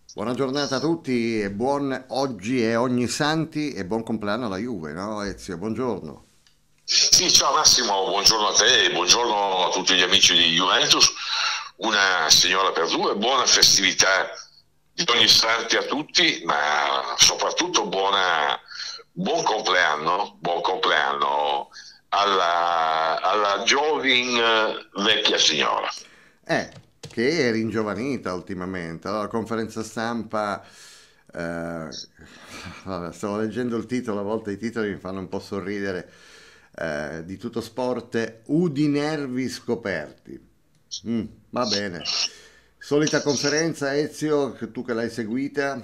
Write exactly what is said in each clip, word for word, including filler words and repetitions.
Buona giornata a tutti e buon oggi è ogni santi e buon compleanno alla Juve, no Ezio? Buongiorno. Sì, ciao Massimo, buongiorno a te e buongiorno a tutti gli amici di Juventus. Una signora per due, buona festività di ogni istante a tutti, ma soprattutto buona, buon compleanno, buon compleanno alla, alla giovin eh, vecchia signora. Eh, che è ringiovanita ultimamente. Allora, conferenza stampa, eh, vabbè, stavo leggendo il titolo, a volte i titoli mi fanno un po' sorridere, eh, di Tutto Sport, Udinervi scoperti. Mm, va bene. Solita conferenza, Ezio, che tu che l'hai seguita?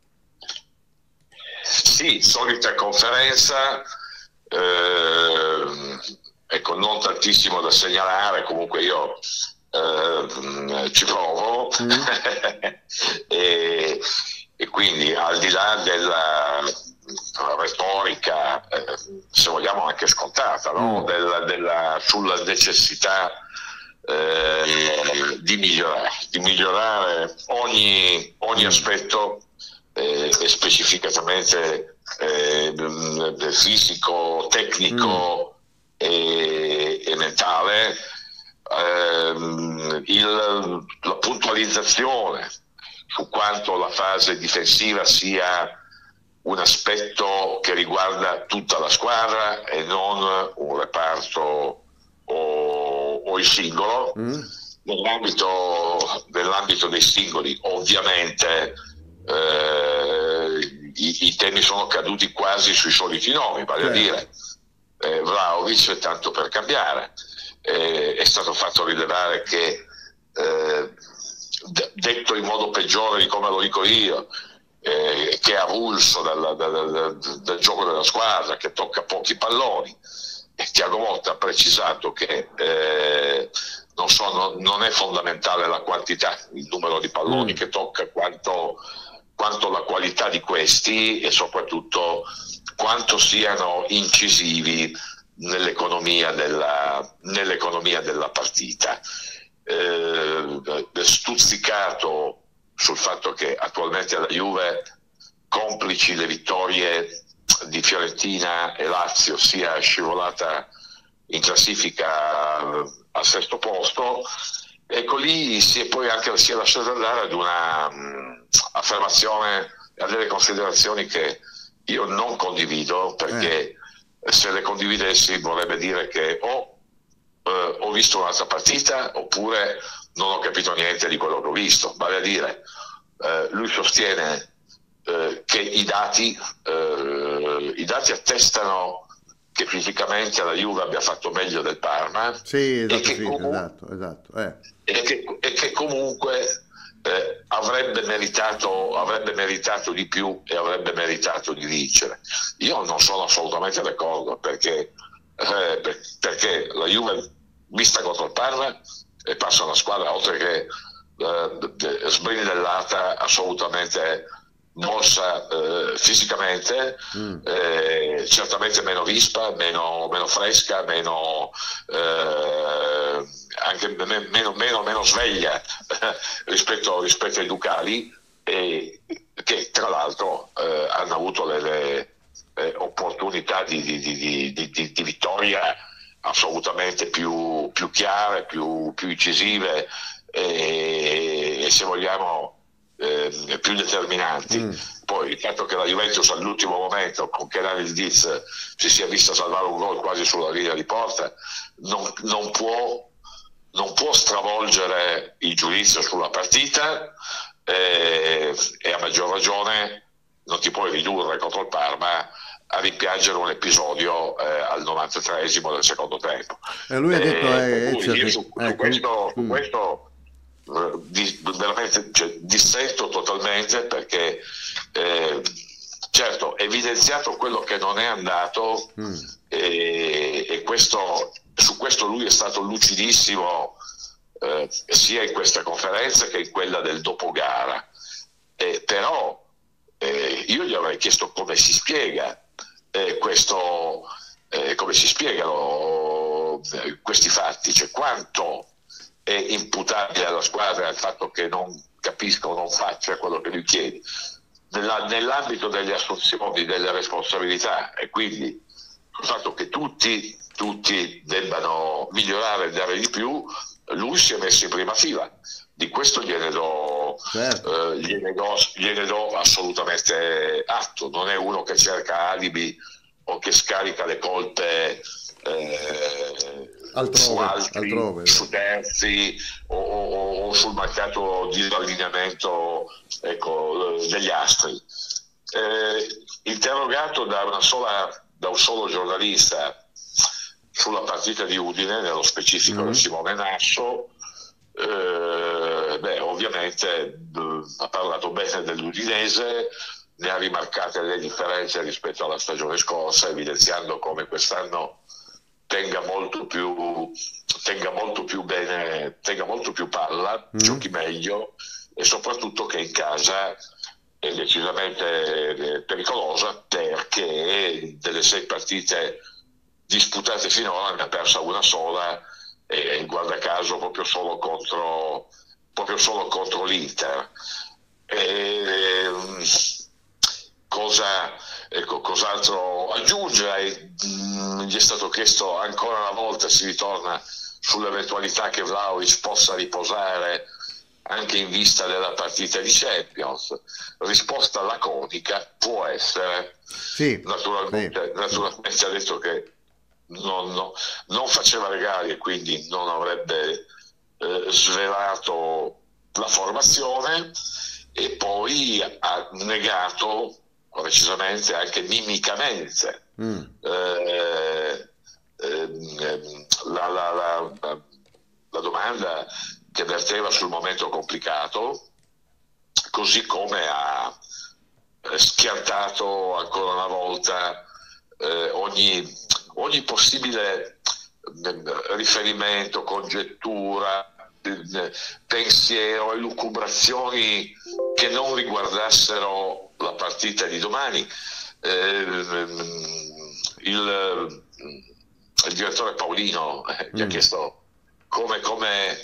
Sì, solita conferenza, ehm, ecco, non tantissimo da segnalare, comunque io ehm, ci provo Mm? e, e quindi al di là della retorica, eh, se vogliamo anche scontata, no? Mm, della, della, sulla necessità eh, di migliorare, di migliorare ogni, ogni mm, aspetto eh, e specificatamente eh, fisico, mm, tecnico e, e mentale, ehm, il, la puntualizzazione su quanto la fase difensiva sia un aspetto che riguarda tutta la squadra e non un reparto o, o il singolo. mm. Nell'ambito, nell'ambito dei singoli, ovviamente, eh, i, i temi sono caduti quasi sui soliti nomi, vale a Certo. dire eh, Vlahovic, tanto per cambiare. Eh, è stato fatto rilevare che, eh, d- detto in modo peggiore di come lo dico io, eh, che è avulso dal, dal, dal, dal gioco della squadra, che tocca pochi palloni. E Thiago Motta ha precisato che eh, non, so, non, non è fondamentale la quantità, il numero di palloni Mm. che tocca, quanto, quanto la qualità di questi e soprattutto quanto siano incisivi nell'economia della, nell'economia della partita. Eh, stuzzicato sul fatto che attualmente la Juve, complici le vittorie di Fiorentina e Lazio, sia scivolata in classifica al sesto posto. Ecco, lì si è poi anche si è lasciato andare ad una mh, affermazione e a delle considerazioni che io non condivido, Eh. perché se le condividessi vorrebbe dire che o eh, ho visto un'altra partita oppure non ho capito niente di quello che ho visto. Vale a dire, eh, lui sostiene eh, che i dati, eh, i dati attestano che fisicamente la Juve abbia fatto meglio del Parma Sì, e esatto, che, sì, comu- esatto, esatto. Eh. e che, e che comunque eh, avrebbe meritato, avrebbe meritato di più e avrebbe meritato di vincere. Io non sono assolutamente d'accordo, perché, eh, per- perché la Juve vista contro il Parma e passa una squadra oltre che eh, sbrindellata, assolutamente mossa eh, fisicamente, Mm. eh, certamente meno vispa, meno, meno fresca, meno, eh, anche meno, meno, meno sveglia rispetto, rispetto ai Ducali, e che tra l'altro eh, hanno avuto le, le eh, opportunità di, di, di, di, di, di vittoria assolutamente più, più chiare, più, più incisive e, e se vogliamo eh, più determinanti. Mm. Poi il fatto che la Juventus all'ultimo momento con Kenan il Diz si sia vista salvare un gol quasi sulla linea di porta non, non può non può stravolgere il giudizio sulla partita, eh, e a maggior ragione non ti puoi ridurre contro il Parma a rimpiangere un episodio eh, al novantatreesimo del secondo tempo. E lui ha detto, Eh, per eh, cui Ezio, io che... su, su Ecco, questo, su mm, questo eh, di, veramente cioè, dissento totalmente, perché eh, certo evidenziato quello che non è andato, mm, e, e questo, su questo lui è stato lucidissimo, eh, sia in questa conferenza che in quella del dopo gara. Eh, però eh, io gli avrei chiesto come si spiega eh, questo, eh, come si spiegano eh, questi fatti, cioè quanto è imputabile alla squadra il fatto che non capisca o non faccia quello che lui chiede. Nella, nell'ambito delle assunzioni, delle responsabilità, e quindi il fatto che tutti, tutti debbano migliorare e dare di più, lui si è messo in prima fila. Di questo gliene do, certo. eh, gliene do, gliene do assolutamente atto. Non è uno che cerca alibi o che scarica le colpe eh, altrove, su altri, altrove. su terzi o, o, o sul mancato disallineamento, ecco, degli astri. Eh, interrogato da, una sola, da un solo giornalista sulla partita di Udine, nello specifico mm. da Simone Nasso, eh, beh, ovviamente eh, ha parlato bene dell'Udinese, ne ha rimarcate le differenze rispetto alla stagione scorsa, evidenziando come quest'anno tenga molto più tenga molto più bene, tenga molto più palla, mm. giochi meglio, e soprattutto che in casa è decisamente pericolosa, perché delle sei partite disputate finora ne ha persa una sola, e guarda caso proprio solo contro proprio solo contro l'Inter. E, cosa ecco, cos'altro aggiungere? Mm, gli è stato chiesto ancora una volta, si ritorna sull'eventualità che Vlahovic possa riposare anche in vista della partita di Champions. Risposta laconica: può essere. Sì, naturalmente, sì. naturalmente ha detto che non, no, non faceva regali e quindi non avrebbe eh, svelato la formazione, e poi ha negato precisamente, anche mimicamente, mm. eh, eh, la, la, la, la domanda che verteva sul momento complicato, così come ha schiantato ancora una volta eh, ogni, ogni possibile riferimento, congettura, pensiero, elucubrazioni che non riguardassero la partita di domani. Eh, il, il direttore Paolino eh, gli mm. ha chiesto come, come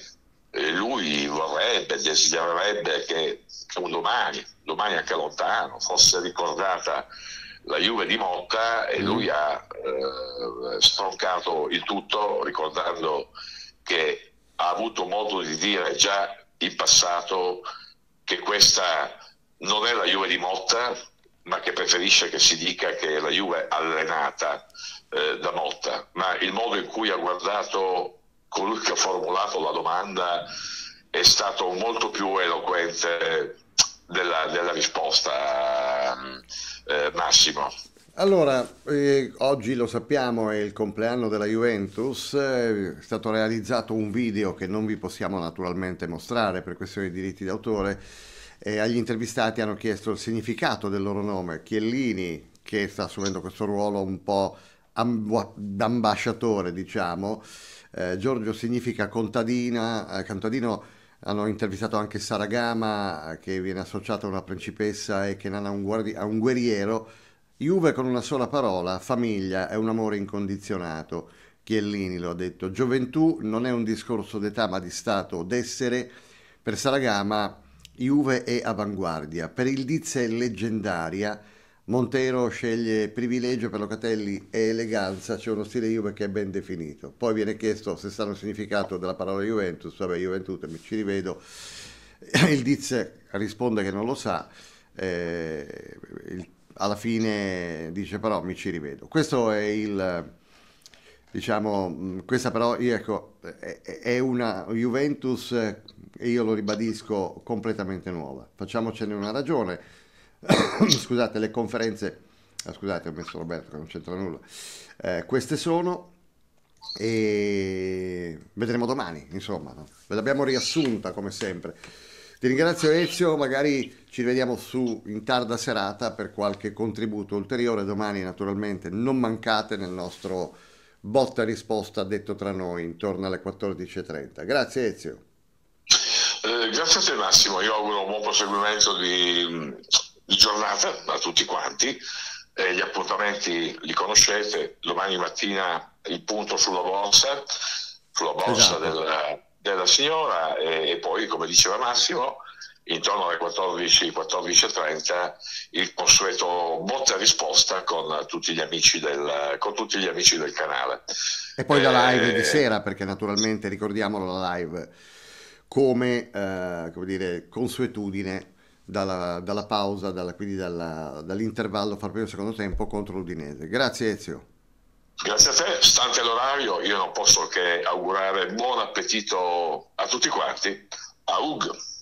lui vorrebbe, desidererebbe che, che un domani, domani anche lontano, fosse ricordata la Juve di Motta, e lui ha eh, stroncato il tutto, ricordando che ha avuto modo di dire già in passato che questa non è la Juve di Motta, ma che preferisce che si dica che è la Juve allenata eh, da Motta. Ma il modo in cui ha guardato colui che ha formulato la domanda è stato molto più eloquente della, della risposta, eh, Massimo. Allora, eh, oggi lo sappiamo, è il compleanno della Juventus, eh, è stato realizzato un video che non vi possiamo naturalmente mostrare per questioni di diritti d'autore, e agli intervistati hanno chiesto il significato del loro nome. Chiellini, che sta assumendo questo ruolo un po' amb- d'ambasciatore, diciamo, eh, Giorgio significa contadina, eh, contadino. Hanno intervistato anche Sara Gama, che viene associata a una principessa, e che non ha un, guardi- ha un guerriero. Juve con una sola parola: famiglia, è un amore incondizionato. Chiellini lo ha detto. Gioventù non è un discorso d'età ma di stato d'essere. Per Saragama Juve è avanguardia. Per il Diz è leggendaria. Montero sceglie privilegio, per Locatelli è eleganza. C'è uno stile Juve che è ben definito. Poi viene chiesto se sta il significato della parola Juventus. Vabbè, Juventus, mi ci rivedo. Il Diz risponde che non lo sa. Eh, il alla fine dice però mi ci rivedo. Questo è il, diciamo, questa però, ecco, è una Juventus, e io lo ribadisco, completamente nuova. Facciamocene una ragione. Scusate, le conferenze, ah, scusate, ho messo Roberto che non c'entra nulla, eh, queste sono, e vedremo domani, insomma, no? Ve l'abbiamo riassunta come sempre. Ti ringrazio Ezio, magari ci rivediamo su in tarda serata per qualche contributo ulteriore. Domani naturalmente non mancate nel nostro botta e risposta detto tra noi intorno alle quattordici e trenta. Grazie Ezio. Eh, grazie a te Massimo, io auguro un buon proseguimento di, di giornata a tutti quanti. Eh, gli appuntamenti li conoscete, domani mattina il punto sulla borsa, sulla borsa esatto. della, della signora e, e poi, come diceva Massimo, intorno alle quattordici, quattordici e trenta il consueto botta e risposta con tutti gli amici del, con tutti gli amici del canale. E poi la live di Eh, sera, perché naturalmente ricordiamolo la live come, eh, come dire, consuetudine dalla, dalla pausa, dalla- quindi dalla- dall'intervallo fra il primo e il secondo tempo contro l'Udinese. Grazie Ezio. Grazie a te, stante l'orario, io non posso che augurare buon appetito a tutti quanti. Aug.